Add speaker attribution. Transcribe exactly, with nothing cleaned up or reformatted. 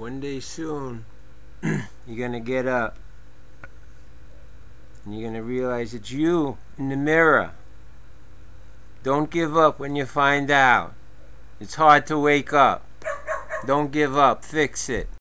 Speaker 1: one day soon, you're gonna get up and you're gonna realize it's you in the mirror. Don't give up when you find out. It's hard to wake up. Don't give up. Fix it.